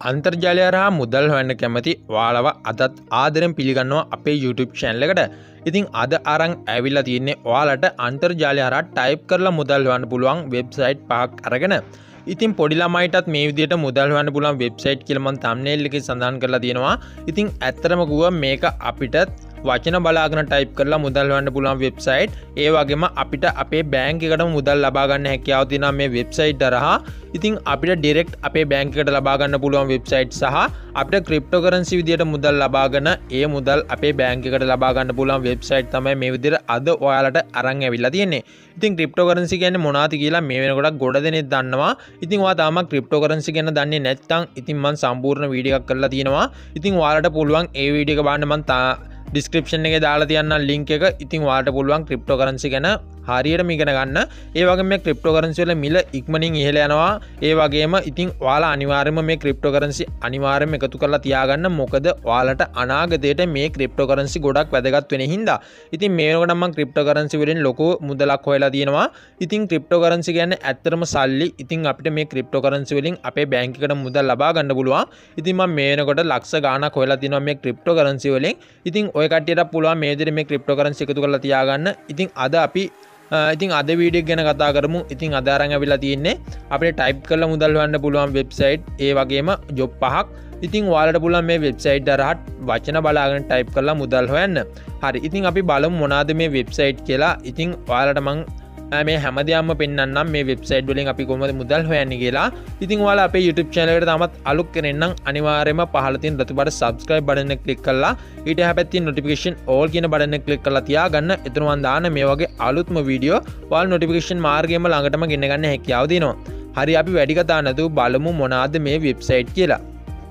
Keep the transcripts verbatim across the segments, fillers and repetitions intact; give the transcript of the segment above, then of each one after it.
අන්තර්ජාලය හරහා මුදල් හොයන්න කැමති ඔයාලව අදත් ආදරෙන් පිළිගන්නවා අපේ YouTube channel එකට. ඉතින් අද අරන් ඇවිල්ලා තියෙන්නේ ඔයාලට අන්තර්ජාලය හරහා ටයිප් කරලා මුදල් හොයන්න පුළුවන් වෙබ්සයිට් පහක් අරගෙන. ඉතින් පොඩි ළමයිටත් මේ විදිහට මුදල් හොයන්න පුළුවන් වෙබ්සයිට් කියලා මම thumbnail එකේ සඳහන් කරලා තියෙනවා. ඉතින් ඇත්තටම කිව්වා මේක අපිට වචන බලාගෙන ටයිප් කරලා මුදල් හොයන්න පුළුවන් වෙබ්සයිට්. ඒ වගේම අපිට අපේ බැංක් එකටම මුදල් ලබා ගන්න හැකියාව තියෙනවා මේ වෙබ්සයිට් හරහා. ඉතින් අපිට ඩිරෙක්ට් අපේ බැංක් එකට ලබා ගන්න පුළුවන් වෙබ්සයිට් සහ අපිට ක්‍රිප්ටෝකරන්සි විදියට මුදල් ලබාගෙන ඒ මුදල් අපේ බැංක් එකට ලබා ගන්න පුළුවන් වෙබ්සයිට් තමයි මේ විදියට අද ඔයාලට අරන් ඇවිල්ලා තියෙන්නේ. ඉතින් ක්‍රිප්ටෝකරන්සි කියන්නේ මොනවද කියලා මේ වෙනකොට ගොඩ දෙනෙක් දන්නවා. ඉතින් ඔයා තාම ක්‍රිප්ටෝකරන්සි ගැන දන්නේ නැත්නම් ඉතින් මම සම්පූර්ණ වීඩියෝ එකක් කරලා තියෙනවා. ඉතින් ඔයාලට පුළුවන් ඒ වීඩියෝ එක බලන්න මම description එකේ දාලා තියන්නම් link එක. ඉතින් ඔයාලට පුළුවන් cryptocurrency ගැන හරියටම ඉගෙන ගන්න. ඒ වගේම මේ cryptocurrency වල මිල ඉක්මනින් ඉහළ යනවා. ඒ වගේම ඉතින් ඔයාලා අනිවාර්යයෙන්ම මේ cryptocurrency අනිවාර්යයෙන්ම එකතු කරලා තියාගන්න. මොකද ඔයාලට අනාගතයට මේ cryptocurrency ගොඩක් වැදගත් වෙන හින්දා. ඉතින් මේ වෙනකොට මම cryptocurrency වලින් ලොකු මුදලක් හොයලා තියෙනවා. ඉතින් cryptocurrency කියන්නේ ඇත්තටම සල්ලි. ඉතින් අපිට මේ cryptocurrency වලින් අපේ බැංක් එකට මුදල් ලබා ගන්න පුළුවන්. ඉතින් මම මේ වෙනකොට ලක්ෂ ගාණක් හොයලා තියෙනවා මේ cryptocurrency වලින්. ඉතින් ඔය කට්ටියට පුළුවන් මේ විදිහට මේ cryptocurrency එකතු කරලා තියාගන්න. ඉතින් අද අපි ඉතින් අද වීඩියෝ එක ගැන කතා කරමු. ඉතින් අද අරන් අවිලා තියෙන්නේ අපිට ටයිප් කරලා මුදල් හොයන්න පුළුවන් වෙබ්සයිට්. ඒ වගේම ජොබ් පහක්. ඉතින් ඔයාලට පුළුවන් මේ වෙබ්සයිට් හරහා වචන බලාගෙන ටයිප් කරලා මුදල් හොයන්න. හරි. ඉතින් අපි බලමු මොනවාද මේ වෙබ්සයිට් කියලා. ඉතින් ඔයාලට මම මේ හැමදේම පෙන්නන්නම් මේ වෙබ්සයිට් වලින් අපි කොහොමද මුදල් හොයන්නේ කියලා. ඉතින් ඔයාලා අපේ YouTube channel එකට තාමත් අලුත් කෙනෙක් නම් අනිවාර්යයෙන්ම පහළ තියෙන රතු පාට subscribe button එක click කරලා ඊට හැපැත්තේ තියෙන notification all කියන button එක click කරලා තියාගන්න. එතන මම දාන මේ වගේ අලුත්ම වීඩියෝ ඔයාලා notification මාර්ගයෙන්ම ළඟටම ගෙන ගන්න හැකියාව දෙනවා. හරි අපි වැඩි කතා නැතුව බලමු මොනවාද මේ වෙබ්සයිට් කියලා.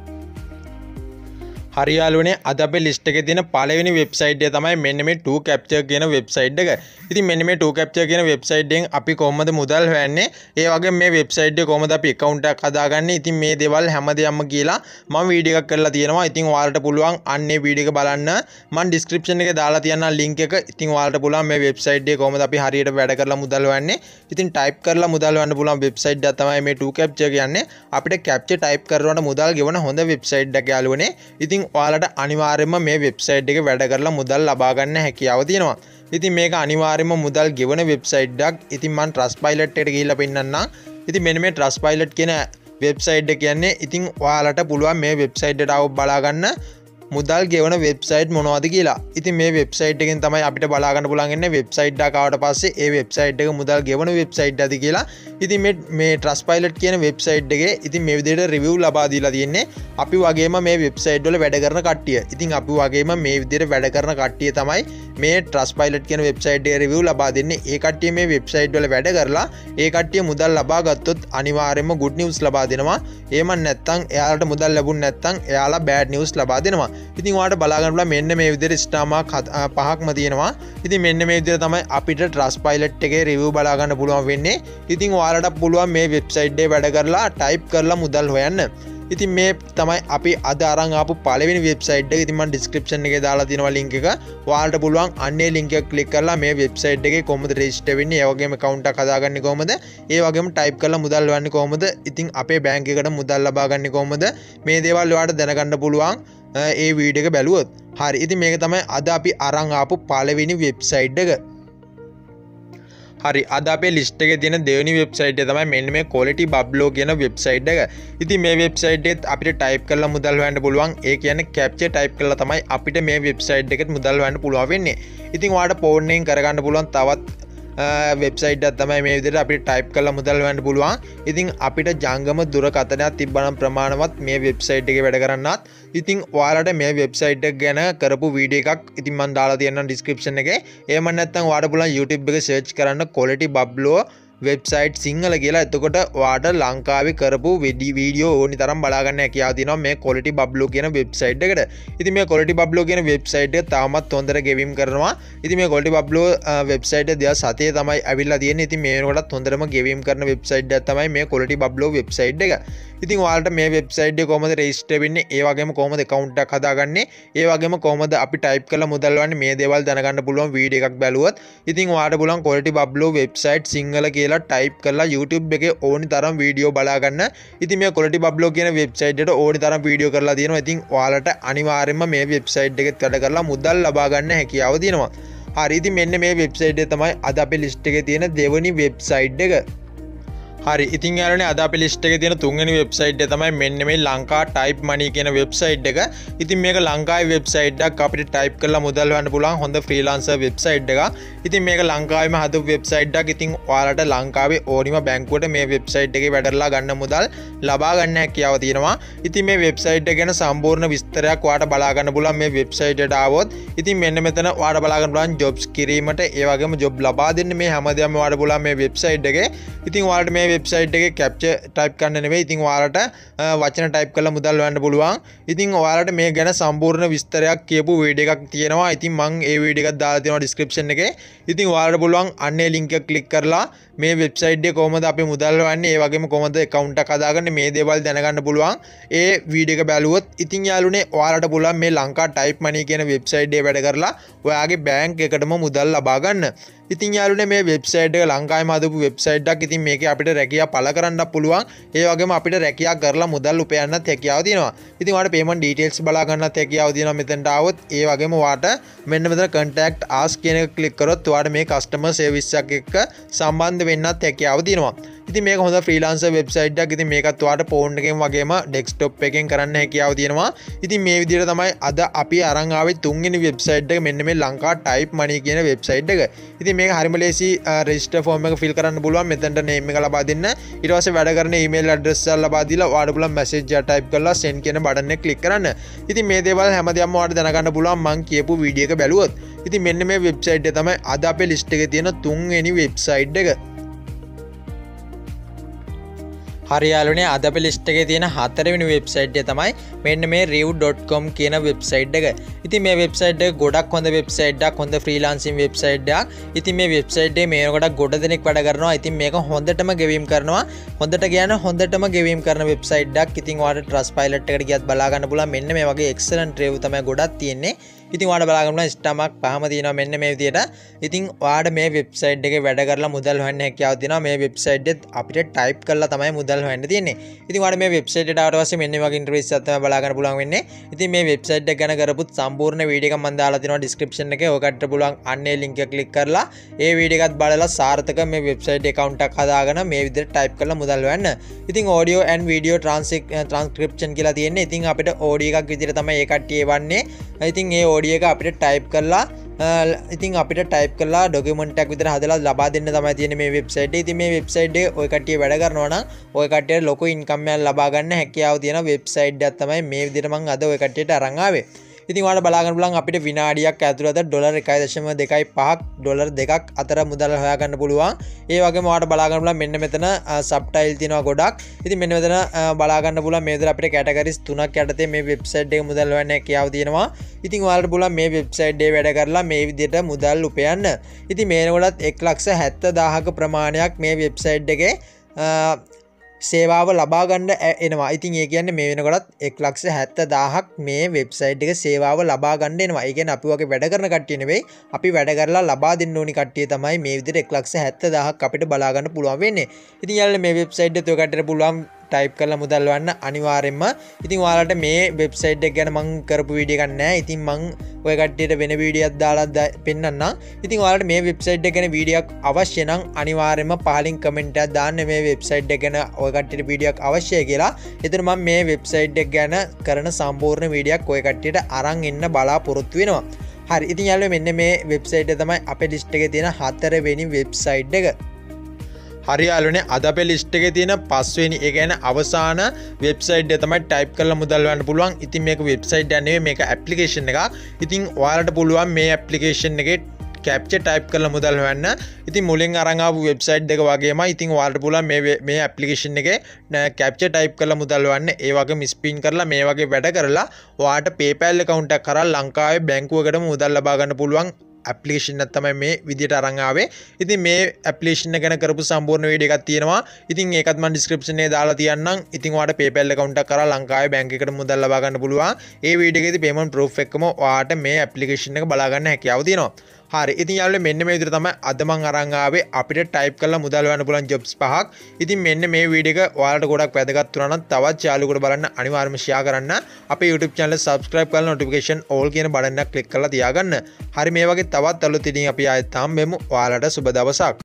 හරි යාළුවනේ අද අපේ ලිස්ට් එකේ තියෙන පළවෙනි වෙබ්සයිට් එක තමයි මෙන්න මේ two capture කියන වෙබ්සයිට් එක. ඉතින් මෙන්න මේ two capture කියන වෙබ්සයිට් එකෙන් අපි කොහොමද මුදල් හොයන්නේ? ඒ වගේම මේ වෙබ්සයිට් එකේ කොහොමද අපි account එකක් හදාගන්නේ? ඉතින් මේ දේවල් හැමදේම කියලා මම වීඩියෝ එකක් කරලා තියෙනවා. ඉතින් ඔයාලට පුළුවන් අන්නේ වීඩියෝ එක බලන්න. මම description එකේ දාලා තියන්නම් link එක. ඉතින් ඔයාලට පුළුවන් මේ වෙබ්සයිට් එකේ කොහොමද අපි හරියට වැඩ කරලා මුදල් හොයන්නේ? ඉතින් type කරලා මුදල් හොයන්න පුළුවන් වෙබ්සයිට් එක තමයි මේ two capture කියන්නේ. අපිට capture type කරනකොට මුදල් ගෙවන හොඳ වෙබ්සයිට් එකක් යාළුවනේ. ඉතින් ඔයාලට අනිවාර්යයෙන්ම මේ වෙබ්සයිට් එකේ වැඩ කරලා මුදල් ලබා ගන්න හැකියාව තියෙනවා. ඉතින් මේක අනිවාර්යයෙන්ම මුදල් ගෙවන වෙබ්සයිට් එකක්. ඉතින් මම Trustpilot එකට ගිහිල්ලා පෙන්නන්නම්. ඉතින් මෙන්න මේ Trustpilot කියන වෙබ්සයිට් එක කියන්නේ ඉතින් ඔයාලට පුළුවන් මේ වෙබ්සයිට් එකට ආව බලා ගන්න මුදල් ගෙවන වෙබ්සයිට් මොනවද කියලා. ඉතින් මේ වෙබ්සයිට් එකෙන් තමයි අපිට බලා ගන්න පුළුවන් ඉන්නේ වෙබ්සයිට් එක ආවට පස්සේ ඒ වෙබ්සයිට් එක මුදල් ගෙවන වෙබ්සයිට් එකද කියලා. ඉතින් මේ මේ Trustpilot කියන වෙබ්සයිට් එකේ ඉතින් මේ විදිහට රිවිව් ලබා දීලා තියෙන්නේ. අපි වගේම මේ වෙබ්සයිට් වල වැඩ කරන කට්ටිය. ඉතින් අපි වගේම මේ විදිහට වැඩ කරන කට්ටිය තමයි මේ Trustpilot කියන වෙබ්සයිට් එකේ රිවිව් ලබා දෙන්නේ. ඒ කට්ටිය මේ වෙබ්සයිට් වල වැඩ කරලා ඒ කට්ටිය මුදල් ලබා ගත්තොත් අනිවාර්යයෙන්ම good news ලබා දෙනවා. එහෙම නැත්නම් එයාලට මුදල් ලැබුණ නැත්නම් එයාලා bad news ලබා දෙනවා. ඉතින් ඔයාලට බලා ගන්න පුළුවන් මෙන්න මේ විදිහට ස්ටාර් මාක් පහක්ම තියෙනවා. ඉතින් මෙන්න මේ විදිහට තමයි අපිට Trustpilot එකේ රිවිව් බලා ගන්න පුළුවන් වෙන්නේ. ඉතින් ඔයාලට පුළුවන් මේ වෙබ්සයිට් එකේ වැඩ කරලා ටයිප් කරලා මුදල් හොයන්න. ඉතින් මේ තමයි අපි අද අරන් ආපු පළවෙනි වෙබ්සයිට් එක. ඉතින් මම description එකේ දාලා තියෙනවා link එක. ඔයාලට පුළුවන් අන්නේ link එක click කරලා මේ වෙබ්සයිට් එකේ කොහොමද register වෙන්නේ, ඒ වගේම account එකක් හදාගන්නේ කොහොමද, ඒ වගේම type කරලා මුදල් හොයන්නේ කොහොමද, ඉතින් අපේ බැංක් එකට මුදල් ලබා ගන්නේ කොහොමද, මේ දේවල් ඔයාලට දැනගන්න පුළුවන් ඒ වීඩියෝ එක බැලුවොත්. හරි. ඉතින් මේක තමයි අද අපි අරන් ආපු පළවෙනි වෙබ්සයිට් එක. හරි අද අපේ ලිස්ට් එකේ තියෙන දෙවෙනි වෙබ්සයිට් එක තමයි මෙන්න මේ Quality Bubblo කියන වෙබ්සයිට් එක. ඉතින් මේ වෙබ්සයිට් එකෙත් අපිට ටයිප් කරලා මුදල් හොයන්න පුළුවන්. ඒ කියන්නේ capture ටයිප් කරලා තමයි අපිට මේ වෙබ්සයිට් එකෙත් මුදල් හොයන්න පුළුවන් වෙන්නේ. ඉතින් ඔයාලට ෆෝන් එකෙන් කරගන්න පුළුවන් තවත් වෙබ්සයිට් එකක් තමයි මේ විදිහට අපිට ටයිප් කරලා මුදල් හොයන්න පුළුවන්. ඉතින් අපිට ජංගම දුරකථනයක් තිබ්බනම් ප්‍රමාණවත් මේ වෙබ්සයිට් එකේ වැඩ කරන්නත්. ඉතින් ඔයාලට මේ වෙබ්සයිට් එක ගැන කරපු වීඩියෝ එකක් ඉතින් මම දාලා තියෙනවා description එකේ. එහෙම නැත්නම් ඔයාලට පුළුවන් YouTube එකේ search කරන්න Quality Bubblo වෙබ්සයිට් සිංහල කියලා. එතකොට ඔයාලට ලංකාවේ කරපු වීඩියෝ ඕනි තරම් බලා ගන්න හැකියාව තියෙනවා මේ Quality Bubblo කියන වෙබ්සයිට් එකට. ඉතින් මේ Quality Bubblo කියන වෙබ්සයිට් එක තාමත් හොඳට ගෙවීම් කරනවා. ඉතින් මේ Quality Bubblo වෙබ්සයිට් එක දෙවස් හතේ තමයි අවිල්ලා තියෙන්නේ. ඉතින් මේ වෙනකොටත් හොඳටම ගෙවීම් කරන වෙබ්සයිට් එකක් තමයි මේ Quality Bubblo වෙබ්සයිට් එක. ඉතින් ඔයාලට මේ වෙබ්සයිට් එක කොහොමද රෙජිස්ටර් වෙන්නේ, ඒ වගේම කොහොමද account එකක් හදාගන්නේ, ඒ වගේම කොහොමද අපි type කරලා මුදල් ලබන්නේ, මේ දේවල් දැනගන්න පුළුවන් වීඩියෝ එකක් බැලුවොත්. ඉතින් ඔයාලට පුළුවන් quality bablo website සිංහල කියලා type කරලා YouTube එකේ ඕනි තරම් වීඩියෝ බලා ගන්න. ඉතින් මේ quality bablo කියන වෙබ්සයිට් එකට ඕනි තරම් වීඩියෝ කරලා තියෙනවා. ඉතින් ඔයාලට අනිවාර්යයෙන්ම මේ වෙබ්සයිට් එකෙත් වැඩ කරලා මුදල් ලබා ගන්න හැකියාව තියෙනවා. හරි, ඉතින් මෙන්න මේ වෙබ්සයිට් එක තමයි අද අපේ ලිස්ට් එකේ තියෙන දෙවෙනි වෙබ්සයිට් එක. හරි, ඉතින් යාළුවනේ අද අපේ ලිස්ට් එකේ තියෙන තුන්වෙනි වෙබ්සයිට් එක තමයි මෙන්න මේ ලංකා type money කියන වෙබ්සයිට් එක. ඉතින් මේක ලංකාවේ වෙබ්සයිට් එකක්, අපිට type කරලා මුදල් හොයන්න පුළුවන් හොඳ ෆ්‍රීලාන්සර් වෙබ්සයිට් එකක්. ඉතින් මේක ලංකාවේම හදපු වෙබ්සයිට් එකක්. ඉතින් ඔයාලට ලංකාවේ ඕනිම බැංකුවට මේ වෙබ්සයිට් එකේ වැඩලා ගන්න මුදල් ලබා ගන්න හැකියාව තියෙනවා. ඉතින් මේ වෙබ්සයිට් එක ගැන සම්පූර්ණ විස්තරයක් ඔයාලට බලා ගන්න පුළුවන් මේ වෙබ්සයිට් එකට ආවොත්. ඉතින් මෙන්න මෙතන ඔයාලට බලා ගන්න පුළුවන් ජොබ්ස් කිරීමට, ඒ වගේම ජොබ් ලබා දෙන්න මේ හැමදේම ඔයාලට පුළුවන් මේ වෙබ්සයිට් එකේ. ඉතින් ඔයාලට මේ වෙබ්සයිට් එකේ කැප්චර් ටයිප් කරන්න නෙවෙයි, ඉතින් ඔයාලට වචන ටයිප් කරලා මුදල් හොයන්න පුළුවන්. ඉතින් ඔයාලට මේ ගැන සම්පූර්ණ විස්තරයක් කියපු වීඩියෝ එකක් තියෙනවා. ඉතින් මම ඒ වීඩියෝ එකක් දාලා තියෙනවා ඩිස්ක්‍රිප්ෂන් එකේ. ඉතින් ඔයාලට පුළුවන් අන්නේ ලින්ක් එක ක්ලික් කරලා මේ වෙබ්සයිට් එකේ කොහොමද අපි මුදල් හොයන්නේ, ඒ වගේම කොහොමද account එකක් හදාගන්නේ, මේ දේවල් දැනගන්න පුළුවන් ඒ වීඩියෝ එක බැලුවොත්. ඉතින් යාළුවනේ ඔයාලට පුළුවන් මේ ලංකා type money කියන වෙබ්සයිට් එකේ වැඩ කරලා ඔයාගේ බැංක් එකටම මුදල් ලබා ගන්න. ඉතින් යාළුවනේ මේ වෙබ්සයිට් එක ලංකාවේම හදපු වෙබ්සයිට් එකක්. ඉතින් මේකේ අපිට රැකියාව පළ කරන්නත් පුළුවන්, ඒ වගේම අපිට රැකියාව කරලා මුදල් උපයන්නත් හැකියාව තියෙනවා. ඉතින් ඔයාලට payment details බලා ගන්නත් හැකියාව තියෙනවා මෙතනට ආවොත්. ඒ වගේම ඔයාලට මෙන්න මෙතන contact us කියන එක ක්ලික් කරොත් ඔයාලට මේ customer service එකක් එක්ක සම්බන්ධ වෙන්නත් හැකියාව තියෙනවා. ඉතින් මේක හොඳ ෆ්‍රීලාන්සර් වෙබ්සයිට් එකක්. ඉතින් මේකත් ඔයාලට ෆෝන් එකෙන් වගේම ඩෙස්ක්ටොප් එකෙන් කරන්න හැකියාව තියෙනවා. ඉතින් මේ විදිහට තමයි අද අපි අරන් ආවේ තුන්වෙනි වෙබ්සයිට් එක, මෙන්න මේ ලංකා type money කියන වෙබ්සයිට් එක. ඉතින් මේක හරිම ලේසි, රෙජිස්ටර් ෆෝම් එක ෆිල් කරන්න පුළුවන්. මෙතනට name එක ලබා දෙන්න. ඊට පස්සේ වැඩ කරන email address එක ලබා දීලා ඔයාලට පුළුවන් message එක type කරලා send කියන බටන් එක ක්ලික් කරන්න. ඉතින් මේ දේවල් හැමදේම ඔයාලට දැනගන්න පුළුවන් මම කියපු වීඩියෝ එක බැලුවොත්. ඉතින් මෙන්න මේ වෙබ්සයිට් එක තමයි අද අපේ ලිස්ට් එකේ තියෙන තුන්වෙනි වෙබ්සයිට් එක. හරි යාළුවනේ, අද අපේ ලිස්ට් එකේ තියෙන හතරවෙනි වෙබ්සයිට් එක තමයි මෙන්න මේ riv dot com කියන වෙබ්සයිට් එක. ඉතින් මේ වෙබ්සයිට් එක ගොඩක් හොඳ වෙබ්සයිට් එකක්, හොඳ ෆ්‍රීලාන්සින් වෙබ්සයිට් එකක්. ඉතින් මේ වෙබ්සයිට් එකේ මේ කොට ගොඩ දෙනෙක් වැඩ කරනවා. ඉතින් මේක හොඳටම ගෙවීම් කරනවා. හොඳට කියන හොඳටම ගෙවීම් කරන වෙබ්සයිට් එකක්. ඉතින් ඔයාලට Trustpilot එකට ගියත් බලා ගන්න පුළුවන්. මෙන්න මේ වගේ excellent review තමයි ගොඩක් තියෙන්නේ. ඉතින් ඔයාලට බලා ගන්න පුළුවන් ස්ටාර්මක් පහම තියෙනවා මෙන්න මේ විදියට. ඉතින් ඔයාලට මේ වෙබ්සයිට් එකේ වැඩ කරලා මුදල් හොයන්න හැකියාව තියෙනවා. මේ වෙබ්සයිට් එකත් අපිට ටයිප් කරලා තමයි මුදල් හොයන්න තියෙන්නේ. ඉතින් ඔයාලට මේ වෙබ්සයිට් එකට ආවට පස්සේ මෙන්න මේ වගේ ඉන්ටර්ෆේස් එකක් තමයි බලා ගන්න පුළුවන් වෙන්නේ. ඉතින් මේ වෙබ්සයිට් එක ගැන කරපුත් සම්පූර්ණ වීඩියෝ එකක් මම දාලා තියෙනවා ඩිස්ක්‍රිප්ෂන් එකේ. ඔයකට පුළුවන් අන්නේ ලින්ක් එක ක්ලික් කරලා ඒ වීඩියෝ එකත් බලලා සාර්ථක මේ වෙබ්සයිට් account එකක් හදාගෙන මේ විදිහට ටයිප් කරලා මුදල් හොයන්න. ඉතින් audio and video transcription කියලා තියෙන්නේ. ඉතින් අපිට audio එකක් විදිහට තමයි ඒ කට්ටිය එවන්නේ. ඉතින් ඒ audio එක අපිට ටයිප් කරලා ඉතින් අපිට ටයිප් කරලා ඩොකියුමන්ට් එකක් විතර හදලා ලබා දෙන්න තමයි තියෙන්නේ මේ වෙබ්සයිට් එක. ඉතින් මේ වෙබ්සයිට් එකේ ඔය කට්ටිය වැඩ කරනවා නම් ඔය කට්ටියට ලොකු ඉන්කම් එකක් ලබා ගන්න හැකියාව තියෙන වෙබ්සයිට් එකක් තමයි මේ විදිහට මම අද ඔය කට්ටියට අරන් ආවේ. ඉතින් ඔයාලට බලා ගන්න පුළුවන් අපිට විනාඩියක් ඇතුළත ඩොලර් එකයි දශම දෙකයි පහක් ඩොලර් දෙකක් අතර මුදල් හොයා ගන්න පුළුවන්. ඒ වගේම ඔයාලට බලා ගන්න පුළුවන් මෙන්න මෙතන සබ්ටයිල් තියෙනවා ගොඩක්. ඉතින් මෙන්න මෙතන බලා ගන්න පුළුවන් මේ විදිහට අපිට කැටගරිස් තුනක් යටතේ මේ වෙබ්සයිට් එකේ මුදල් හොයන්න හැකියාව තියෙනවා. ඉතින් ඔයාලට පුළුවන් මේ වෙබ්සයිට් එකේ වැඩ කරලා මේ විදිහට මුදල් උපයන්න. ඉතින් මේනකොටත් එක් ලක්ෂ හැත්තෑ දාහක ප්‍රමාණයක් මේ වෙබ්සයිට් එකේ සේවාව ලබා ගන්න එනවා. ඉතින් ඒ කියන්නේ මේ වෙනකොටත් එක් ලක්ෂ හැත්තෑ දාහක් මේ වෙබ්සයිට් එක සේවාව ලබා ගන්න එනවා. ඒ කියන්නේ අපි වගේ වැඩ කරන කට්ටිය නෙවෙයි, අපි වැඩ කරලා ලබා දෙන්න ඕනි කට්ටිය තමයි මේ විදිහට එක් ලක්ෂ හැත්තෑ දාහක් අපිට බලා ගන්න පුළුවන් වෙන්නේ. ඉතින් යාළුවනේ මේ වෙබ්සයිට් එකේ ඔය කට්ටියට පුළුවන් ටයිප් කරලා මුදල් වන්න අනිවාර්යෙන්ම. ඉතින් ඔයාලට මේ වෙබ්සයිට් එක ගැන මම කරපු වීඩියෝ එකක් නැහැ. ඉතින් මම ඔය කට්ටියට වෙන වීඩියෝක් දාලා පෙන්නන්නම්. ඉතින් ඔයාලට මේ වෙබ්සයිට් එක ගැන වීඩියෝක් අවශ්‍ය නම් අනිවාර්යෙන්ම පහලින් කමෙන්ට් එකක් දාන්න මේ වෙබ්සයිට් එක ගැන ඔය කට්ටියට වීඩියෝක් අවශ්‍යයි කියලා. එතන මම මේ වෙබ්සයිට් එක ගැන කරන සම්පූර්ණ වීඩියෝක් ඔය කට්ටියට අරන් එන්න බලාපොරොත්තු වෙනවා. හරි, ඉතින් යාළුවෝ මෙන්න මේ වෙබ්සයිට් එක තමයි අපේ ලිස්ට් එකේ තියෙන හතරවෙනි වෙබ්සයිට් එක. හරි යාළුවනේ, අද අපේ ලිස්ට් එකේ තියෙන පස්වෙනි ඒ කියන්නේ අවසාන වෙබ්සයිට් එක තමයි ටයිප් කරලා මුදල් ගන්න පුළුවන්. ඉතින් මේක වෙබ්සයිට් එකක් නෙවෙයි, මේක ඇප්ලිකේෂන් එකක්. ඉතින් ඔයාලට පුළුවන් මේ ඇප්ලිකේෂන් එකේ කැප්චර් ටයිප් කරලා මුදල් හොයන්න. ඉතින් මුලින් අරන් ආපු වෙබ්සයිට් එක වගේම ඉතින් ඔයාලට පුළුවන් මේ මේ ඇප්ලිකේෂන් එකේ කැප්චර් ටයිප් කරලා මුදල් හොයන්න. ඒ වගේම ස්පින් කරලා මේ වගේ වැඩ කරලා ඔයාලට PayPal account එකක් කරා ලංකාවේ බැංකුවකටම මුදල් ලබා ගන්න පුළුවන් ඇප්ලිකේෂන් එක තමයි මේ විදියට අරන් ආවේ. ඉතින් මේ ඇප්ලිකේෂන් එක ගැන කරපු සම්පූර්ණ වීඩියෝ එකක් තියෙනවා. ඉතින් ඒකත් මම ඩිස්ක්‍රිප්ෂන් එකේ දාලා තියන්නම්. ඉතින් ඔයාලට PayPal account එකක් කරලා ලංකාවේ බැංක් එකකට මුදල් ලබා ගන්න පුළුවන්. ඒ වීඩියෝ එකේදී payment proof එකම ඔයාලට මේ ඇප්ලිකේෂන් එක බලා ගන්න හැකියාව තියෙනවා. හරි ඉතින් යාළුවෝ මෙන්න මේ විදිහට තමයි අද මම අරන් ආවේ අපිට ටයිප් කරලා මුදල් හොයන්න පුළුවන් ජොබ්ස් පහක්. ඉතින් මෙන්න මේ වීඩියෝ එක ඔයාලට ගොඩක් වැදගත් වුණා නම් තවත් යාළුවෙකුට බලන්න අනිවාර්යයෙන්ම ෂෙයා කරන්න. අපේ YouTube channel එක subscribe කරලා notification all කියන බටන් එක click කරලා තියාගන්න. හරි මේ වගේ තවත් අලුත් ඉතින් අපි ආයෙත් හම්බෙමු. ඔයාලට සුබ දවසක්.